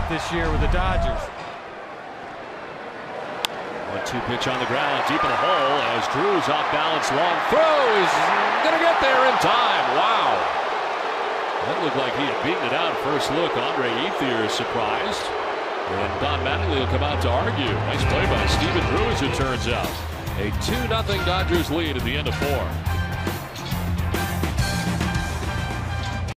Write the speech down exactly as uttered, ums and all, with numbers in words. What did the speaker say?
this year with the Dodgers. one two pitch on the ground, deep in the hole as Drew's off balance, long throw is gonna get there in time. Wow, that looked like he had beaten it out at first look. Andre Ethier is surprised, and Don Mattingly will come out to argue. Nice play by Stephen Drew, as it turns out. A two nothing Dodgers lead at the end of four.